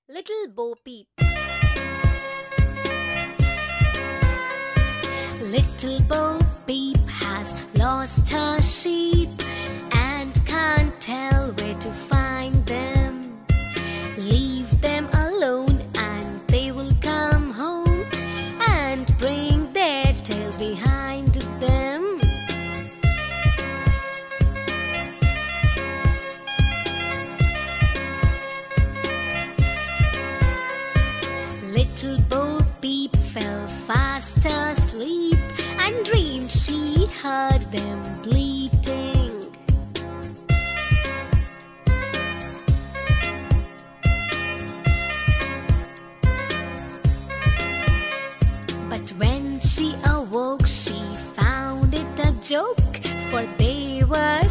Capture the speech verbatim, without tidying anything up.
Little Bo Peep. Little Bo Peep has lost her sheep and can't tell where to find them. Leave them alone and they will come home and bring their tails behind them. Little Bo Peep fell fast asleep and dreamed she heard them bleating. But when she awoke, she found it a joke, for they were